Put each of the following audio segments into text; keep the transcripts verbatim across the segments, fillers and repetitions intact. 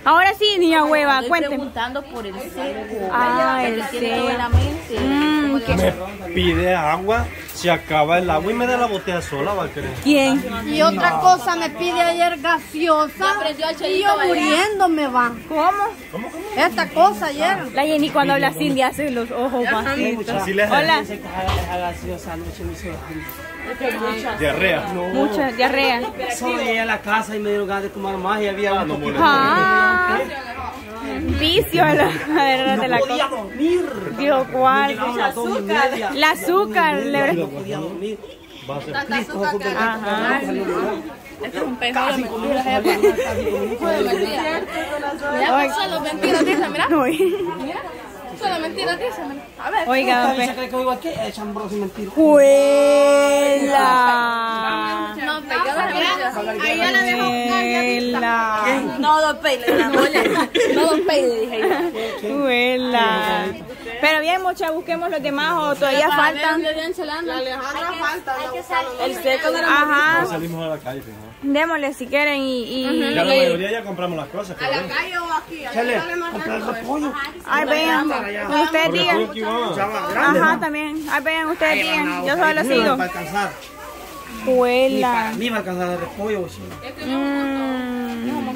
Ahora sí, niña hueva, Estoy cuénteme. preguntando por el seco. Ah, que el tiene seco. todo en la mente. Mm, ¿qué? Me pide agua, se acaba el agua y me da la botella sola, va a querer. ¿Quién? Y otra cosa, me pide ayer gaseosa y yo muriéndome va. ¿Cómo? Esta cosa ayer. La Jenny cuando habla así le hace los ojos bajitos. Así le Hola. Diarrea. Mucha diarrea. Solo llegué a la casa y me dieron ganas de tomar más y había un poquito. Ah, vicio a la verdad de la No podía cosa. dormir. Dios, ¿cuál? Llegaron las dos y media. El azúcar. le- No podía dormir. Ajá. Este es un pendejo. Casi conmigo, casi conmigo. Oiga. Solo mentiras dice, mira. Uy. Solo mentiras dice, mira. A ver. Oiga, Esta ve. se cree que oigo aquí, es chambroso y mentira. ¡Juela! No, pero yo no sé. Ahí ya la dejo. ¡Juela! No, don Pei, le dije. No, don Pei, le dije. ¡Juela! Pero bien, mucha, busquemos los demás o todavía faltan. Alejandra falta. El seco de la Ajá. Salimos a la calle, ¿no? Démosle si quieren y... y... Ya la mayoría ya compramos las cosas. ¿A la calle o aquí? Chale, comprar repollo. Ay, vean, cuando ustedes digan. Ajá, también. Ay, vean, ustedes digan. Yo solo Ni sigo. va a alcanzar. Ni Juela. para mí va a alcanzar el repollo. Sí. Mm.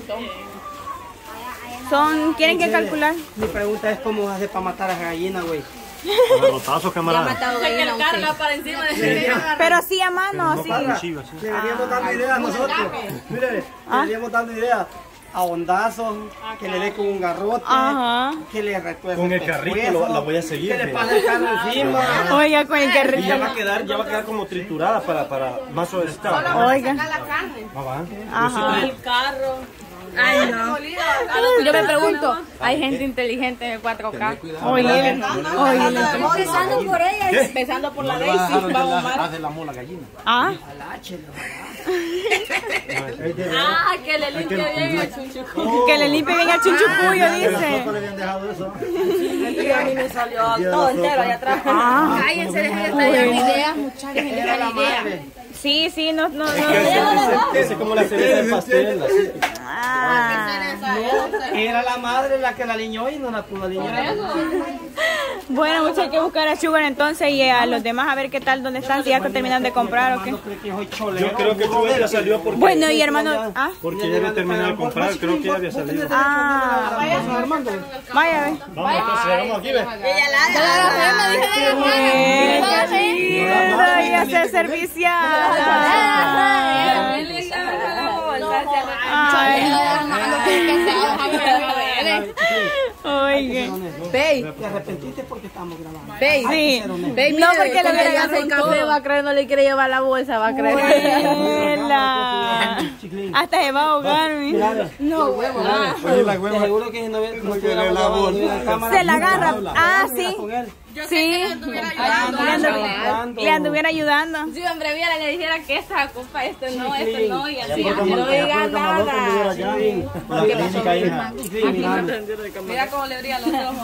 Son, ¿quieren que calcular? Mi pregunta es cómo hacer para matar a esa gallina, güey. Garrotazos, camarada. que él carga para encima de Pero sí a mano, sí. Chivas, sí. Le veníamos dando ideas a nosotros. Mire, le veníamos dando ideas. A hondazos, que le dé con un garrote, Ajá. que le retuerce Con el pescuezo, carrito lo- la voy a seguir, que le mire. pase el carro encima. Oiga, con el Y ya carrito. va a quedar, ya va a quedar como triturada para, para más suavecita. Oiga. Ah, va. Ajá. el carro. Ay, no. Yo me pregunto, hay gente inteligente en el cuatro K. Oye, oye. Empezando por ella. Empezando por la Daisy, vamos mal. Hace la mola gallina. Ah. Ah, que le limpie bien el chunchuco. Que le limpie bien el chunchucuyo, dice. le habían dejado eso. Y a mí me salió todo entero allá atrás. Ah. Cállense, dejen de estar dando ideas, muchachos, dejen de dar ideas. Sí, sí, no, no, no. Ese es como la cereza del pastel. así. Ah. Era la madre la que la liñó y no la pudo liñar. Bueno, muchachos, hay que buscar a Sugar entonces y a los demás a ver qué tal, dónde están, si ya terminan de comprar o qué. Yo creo que Chuga ya salió porque, Bueno, y hermano, ah, porque ya había terminado de comprar. Creo que ya había salido. ah, vaya, ve. Vamos, entonces llegamos aquí, ve. Eh, qué lindo, y hacer servicial. Ay, oiga. Babe, Te arrepentiste porque estamos grabando. babe, Sí, babe, no porque le hubiera hace el café, va a creer, no le quiere llevar la bolsa, va a creer. Huela. Hasta se va a ahogar, mi. No, huevo. Oye, la Te hueva. aseguro que si no ve- no No estuviera quiere la grabando, bolsa. tuviera cámara, Se la agarra. Ah, estuviera sí. con él. Sí, le andu- le anduviera ayudando. Si hombre viera le dijera que esta copa, este no, este Chiquilín. no, y Ya así, por así no cama- ya diga por camarón que me diera nada. ya bien. Con la clínica, hija. Sí, mirando. Mira cómo le brillan los ojos.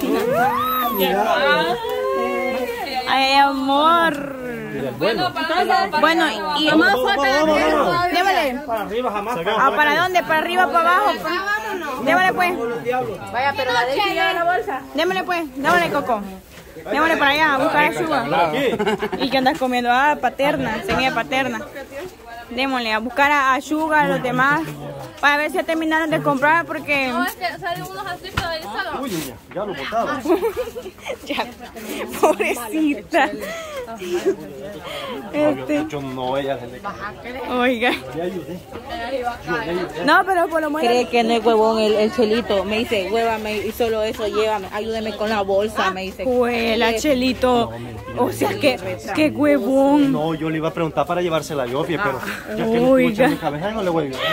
Ay, amor. Bueno, para Bueno, y Vamos, vamos, vamos, vamos. démosle. Para arriba jamás. Ah, ¿para dónde? ¿Para arriba, para abajo? Démosle pues. Vaya, pero la Daisy lleva la bolsa. Démosle pues. Démosle, Coco. Démosle para allá a buscar a Sugar. Aquí. ¿Y qué andas comiendo? Ah, paterna, semilla paterna. Démosle a buscar a, a Sugar, a los demás, para ver si ya terminaron de comprar, porque... No, es que salen unos así, pero ahí solo. Uy, niña, ya lo botaba. Ya, pobrecita. Este, Yo no, ella se le oiga. le ayudé. No, pero por lo menos... Cree que no es huevón el, el chelito. Me dice, huévame y solo eso, llévame, ayúdeme con la bolsa, me dice. Juela, Chelito. O sea, que, qué huevón. No, yo le iba a preguntar para llevársela yo, fie, pero ya que me Oiga. escucha en mi cabeza no le voy a ayudar.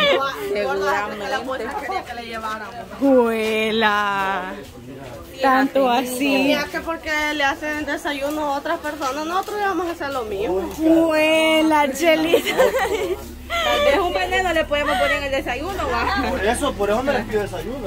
Juela. Tanto así. Mira que porque le hacen desayuno a otras personas, nosotros le vamos a hacer lo mismo. Juela, Chelito. Tal vez un veneno le podemos poner en el desayuno, va. Por eso, por eso me les pido desayuno.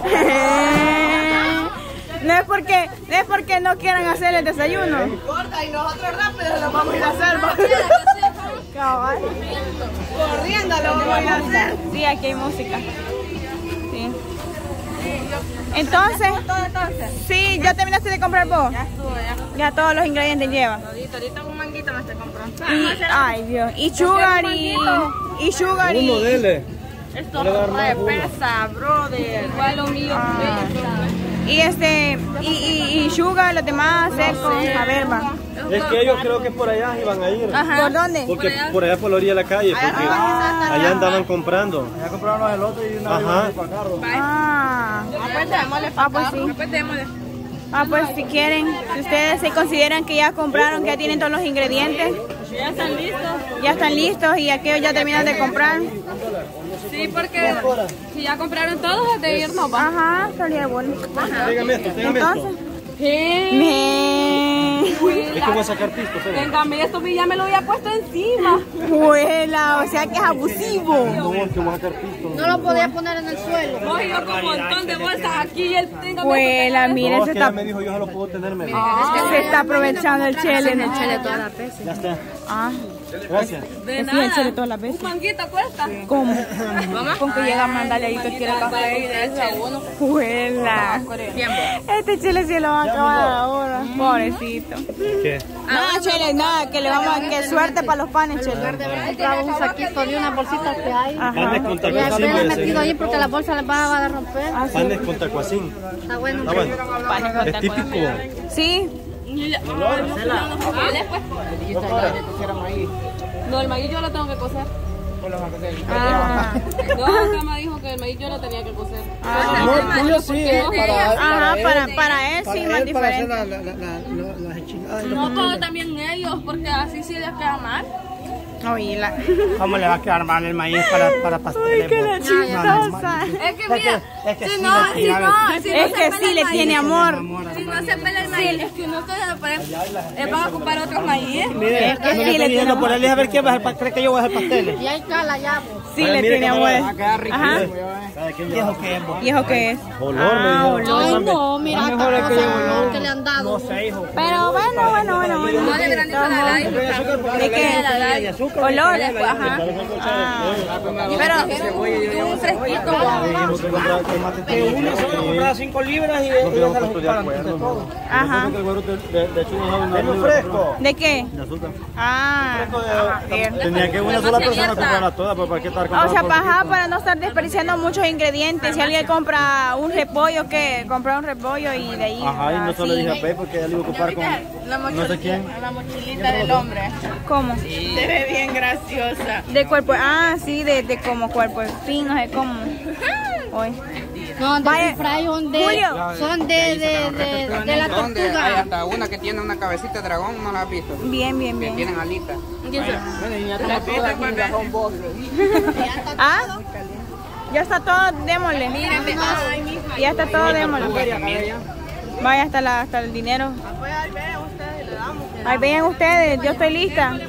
No es porque, no es porque no quieran hacer el desayuno. Gorda, y nosotros rápido lo vamos a ir a hacer. ¿va? Cabal. Corriendo lo vamos a ir a hacer. Sí, aquí hay música. Sí. Entonces, sí, ya terminaste de comprar vos. Ya estuvo, ya. Ya todos los ingredientes lleva. Ahorita, ahorita un manguito me estoy comprando. Y, ay Dios, y sugar y, y sugar y... Uno, dele. Esto re pesa, brother. Igual lo mío pesa. Y este, y, y, y sugar, los demás secos, a ver, va. Es que ellos creo que por allá iban a ir. Ajá. ¿Por dónde? Porque por allá por la orilla de la calle, porque Ah. allá andaban comprando. Ya compraron los elotes y una Ajá. vez para carro. Ah, Pues démosle, ah, pues sí. pues démosle. Ah, pues si quieren, si ustedes se consideran que ya compraron, que ya tienen todos los ingredientes, Ya están listos. ya están listos y aquellos ya terminan de comprar. Sí, porque si ya compraron todos, es de irnos, va. Ajá, estaría bueno. Téngame esto, téngame esto. Entonces, Sí. me... Es que voy a sacar pisto, pero. Téngame esto, ya me lo había puesto encima. Juela, o sea que es abusivo. No, es que voy a sacar pisto. No lo podía poner en el suelo. Voy yo con un montón de bolsas aquí y él téngame. Juela, No, miren, es se que ya está, me dijo, yo solo puedo tener medio. se está aprovechando el chele. En el chile todas las veces. Ya está. Ah, Gracias. De sí, el chile nada. todas las veces. Un manguito cuesta. ¿Cómo? Con que llega a mandarle ahí que quiere café y de eso. Juela. Este chile se lo va a acabar ahora. Pobrecito. ¿Qué? Nada, chile, nada, que le vamos a... Que suerte para los panes, chile. Compraba un saquito de una bolsita que hay. Panes con Y después tacuacín, le he voy a metido ahí hacer. porque la bolsa les va a romper. Panes con tacuacín. Está bueno. Está bueno. Es típico. Sí. No, el maíz yo lo tengo que cocer. Ah. No, Cama dijo que el maíz yo lo tenía que cocer. No, tuyo sí, eh, para, Ajá, él, para, para él para sí, él, más para hacer diferente. la, la, la, la, las enchiladas y los No, pero pasteles. también ellos, porque así sí les queda mal. Oíla. ¿Cómo le va a quedar mal el maíz para, para pasteles? Ay, qué la chistosa. Es que Es mira, que- es que si sí no, le si tiene- no, si no Es se que pela sí el le maíz, tiene amor. Si no se pela el maíz, es que no estoy a poner, es para ocupar otros maíz. Mire, Es que no sí le le estoy diciendo tiene por él, a ver quién va a hacer, pa- cree que yo voy a hacer pasteles. Y hay cala ya. Sí Ay, le mire, tiene camarada, amor. va a quedar rico. Ajá. Cada quien ¿Qué es o qué es? bo? ¿Y eso qué es? Olor, me Ah, dijeron. Ay, olor. no, mira esta cosa que le han dado. No sé, hijo. Pero bueno, bueno, bueno, bueno. No le granizo la ley. ¿De qué? Olor. Ajá. Ah. Pero un fresquito. Que uno solo compraba cinco libras y No y creo se que las estoy de ocuparon acuerdo. de todo. Ajá. Que el güero de, de, de hecho no sabe una ¿Es muy libra fresco? ¿De qué? de azúcar. Ah. Ajá, bien. Tenía que una sola persona comprarla toda, pues para qué estar O comprando. sea, por para, poquito? para no estar desperdiciando muchos ingredientes. Si alguien compra un repollo, ¿qué? Compra un repollo y de ahí. Ajá, y no solo le así. dije a Pei porque ella le iba a ocupar con no sé quién. La mochilita del hombre. ¿Cómo? Se ve bien graciosa. De cuerpo. Ah, sí, de, de como cuerpo de fin, no sé cómo. Hoy. No, de Vaya. fry son de, Julio. son de, de, de, de la ¿Dónde? Hay tortuga. hasta una que tiene una cabecita de dragón, ¿no la has visto? Bien, bien, Que bien. tienen alitas. ¿Ah? Ya está todo, démosle. Ya está todo, démosle. Vaya hasta, la, hasta el dinero. Ahí vean ustedes, yo estoy lista.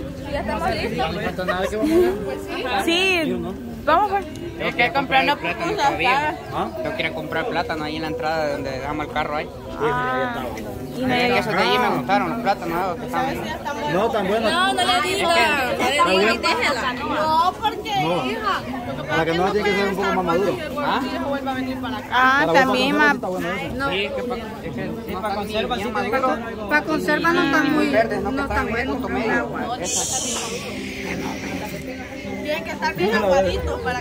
Sí, vamos pues. Es que comprando plátano todavía. Yo quiero comprar plátano ahí en la entrada de donde dejamos el carro ahí. Ah, y no Es que llega. esos de allí me gustaron, los plátanos que estaban. No, tan buena. No, no le diga. No le diga y déjela. No, porque hija. La que no tiene que ser un poco más maduro. ¿Ah? Ah, también más. Sí, es que para es que no para están ni conserva, bien sí, maduros. Para conserva no están muy, Verdes, no que no están están en buenos. punto medio. Esas. Tienen que estar bien aguaditos para que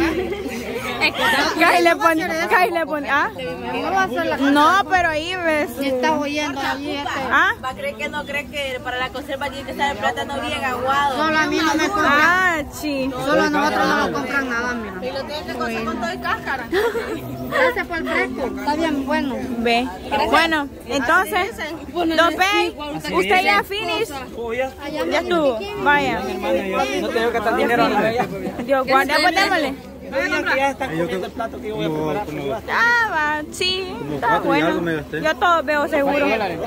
la Kai le pone, Kai le pone, ¿ah? No va a ser la No, pero ahí ves. está oyendo allí este. ¿Ah? Va a creer que no cree que para la conserva tiene que estar el plátano bien aguado. Solo a mí no me compran. Ah, sí. Solo a nosotros no nos compran nada, mira. Y lo tiene que cocer con todo el cáscara. Gracias por el fresco. Está bien bueno. Ve. Bueno, entonces, Don Pei, usted ya finish. Ya estuvo. Vaya. No te digo que está el dinero a la vez. Dios guarda, pues démosle. Que ya está comiendo el plato que yo voy a preparar. Ah, va, sí. Está cuatro y algo me bueno. gasté. Yo todo veo seguro.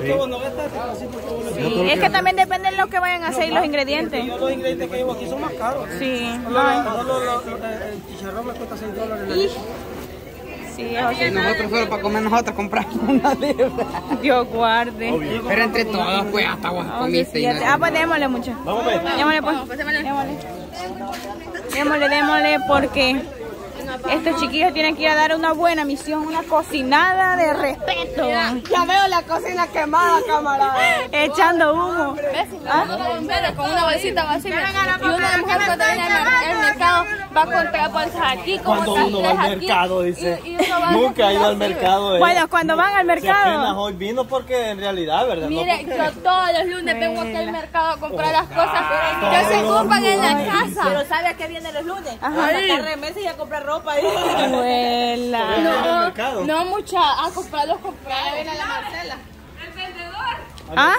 Sí, es que también depende de lo que vayan a hacer y los ingredientes. Los ingredientes que llevo aquí son más caros. Sí. Solo Ay. solo lo- lo- el chicharrón me cuesta seis dólares. la Y- libra. Sí, eso Y sí. nosotros solo para comer nosotros compramos una libra. Dios guarde. Pero entre todos, pues hasta vos Oh, comiste. y no- fíjate. Ah, pues démosle mucho. Vamos, pues. Démosle, pues. Démosle. Démosle, démosle, porque Estos chiquillos tienen que ir a dar una buena misión, una cocinada de respeto. Ya veo la cocina quemada, camarada. Echando humo. ¿Ah? Con una bolsita vacía. Y una mujer cuando viene al mercado va a comprar bolsas aquí. Cuando uno va al mercado, dice. Nunca ha ido al mercado. Bueno, cuando van al mercado. Apenas hoy vino porque en realidad, ¿verdad? Mire, yo todos los lunes vengo aquí al mercado a comprar las cosas que se ocupan en la casa. Pero ¿sabe a qué viene los lunes? Ajá. A sacar remesas y a comprar ropa. Abuela. No, no mucha, a comprar los comprar. Viene la Marcela. El vendedor. ¿Ah?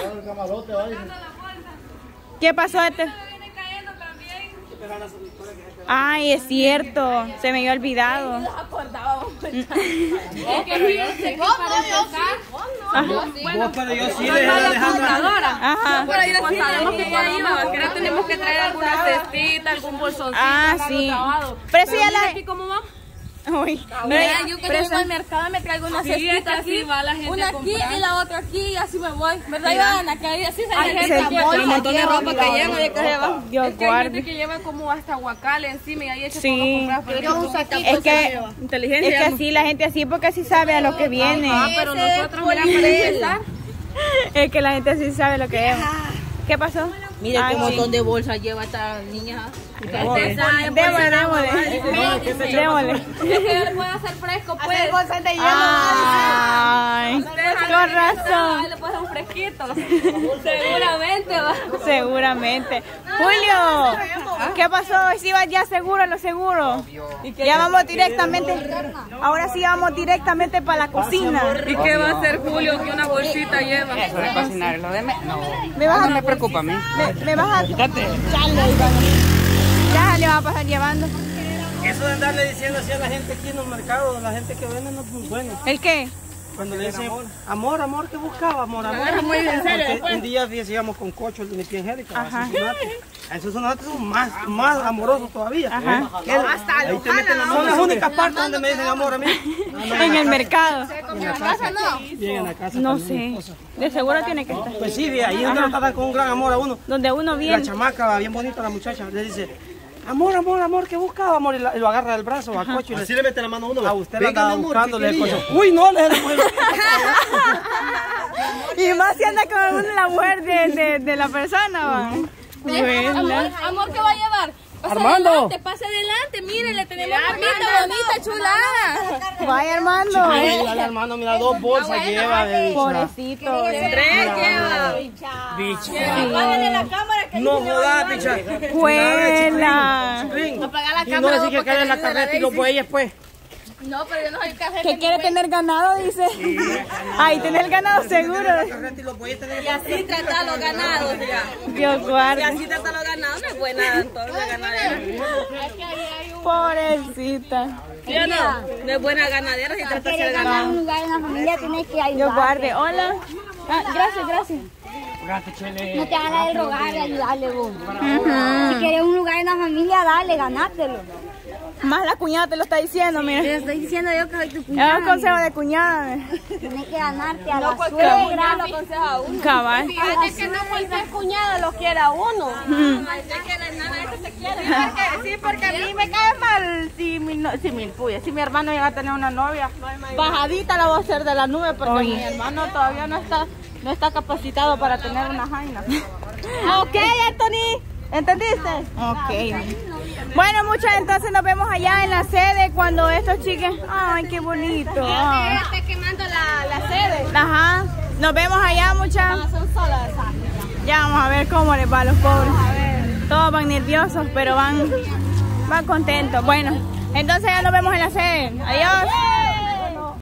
¿Qué pasó este? Ay, es cierto, se me había olvidado. Es que vos Vos, pero yo sí le Alejandra. Ajá. Pero sabemos que por ahí va, que no tenemos que traer alguna cestita, algún bolsoncito. Ah, sí. Pero sí, ya la... ¿Y cómo va? Uy, Mira, yo que vengo al mercado me traigo una cestita aquí, una aquí y la otra aquí y así me voy. ¿Verdad, Ivana? Que ahí así se Ay, ve se bolsa, un montón de ropa que lleva y que lleva. Dios Es que hay guarde. gente que lleva como hasta guacale encima y ahí echa Sí. todo comprar. Yo un saquito Es que, Inteligencia. es que así la gente así porque así sabe a lo que viene. Ah, pero nosotros, mira, para empezar. Es que la gente así sabe lo que es. ¿Qué pasó? Mira Ay, qué montón sí. de bolsas lleva esta niña. Démosle, démosle. Démosle. Es que puede hacer fresco, pues. Ay, con razón. Le puede hacer un fresquito. Seguramente va. Seguramente. Julio, ¿qué pasó? ¿Si vas ya seguro a lo seguro? Ya vamos directamente. Ahora sí vamos directamente para la cocina. ¿Y qué va a hacer Julio que una bolsita lleva? Eso de cocinar, lo de me... No, Me vas a... no me preocupa a mí. Me, me vas a... Quítate. Ya le va a pasar llevando. Eso de andarle diciendo así a la gente aquí en los mercados, la gente que vende no es muy bueno. ¿El qué? Cuando le dicen amor, amor, ¿qué buscaba? Amor, amor. Porque un día fíjese, íbamos con Cocho, el de mi tía Angélica, a Cincinnati. Esos son nosotros son más, más amorosos todavía. Ajá. Que él- ahí te meten amor. Son las únicas partes donde me dicen amor a mí. En el mercado. En la casa, no. Bien, en la casa. No también, sé. mi esposa. De seguro tiene que estar. Pues sí, de ahí donde lo tratan con un gran amor a uno. Donde uno La viene. chamaca, bien bonita la muchacha, le dice, amor, amor, amor, ¿qué buscaba, amor? Y, la- y lo agarra del brazo a Cocho y le Así le mete la mano a uno. a usted la Venga, andaba mi amor, buscando, ¿qué le dijo, quería? uy, no, le dijo, Y más si anda con una- la mujer de, de, de la persona, va. Bueno. Amor, amor, ¿qué va a llevar? Pasa Armando. adelante, pase adelante, mire, le tenemos ropita bonita, chulada. Vaya Armando. Ay, dale, hermano, mira, dos bolsas lleva de bicha. Pobrecito. Tres lleva. Bicha. No jodas, bicha. Juela. Y no decir que cae en la carreta y los bueyes, pues. No, pero yo no soy cajeta. Que quiere tener ganado, dice. Ay, tener ganado seguro. La carreta y los bueyes tenemos. Y así trata a los ganados, ya. Dios Y guarde. así trata a los ganados, no es buena entonces la ganadera. Pobrecita. ¿Sí o no? No es buena ganadera si trata de ser ganado. un lugar en la familia tienes que ayudar. Dios guarde. Hola. Ah, gracias, gracias. No te hagas el rogar de ayudarle vos. Si quieres un lugar en la familia, dale, ganátelo. Más la cuñada te lo está diciendo, Te mira. estoy diciendo yo que soy tu Es cuñada. un consejo de cuñada. Tienes que ganarte a la Cuñada suegra. lo aconseja a uno. Cabal. Fíjate que no cualquier cuñada lo quiere a uno. Sí, porque a mí me cae mal si mi, no- si mi, puya, si mi hermano llega a tener una novia. Bajadita la voy a hacer de la nube porque mi hermano todavía no está, no está capacitado para tener una jaina. Ok, Anthony. ¿Entendiste? Ok. Bueno, muchas, entonces nos vemos allá en la sede cuando estos chicos... Ay, qué bonito. Ay. Está quemando la, la sede. Ajá. Nos vemos allá, muchas. Son solas. Ya vamos a ver cómo les va a los pobres. Todos van nerviosos, pero van, van contentos. Bueno, entonces ya nos vemos en la sede. Adiós.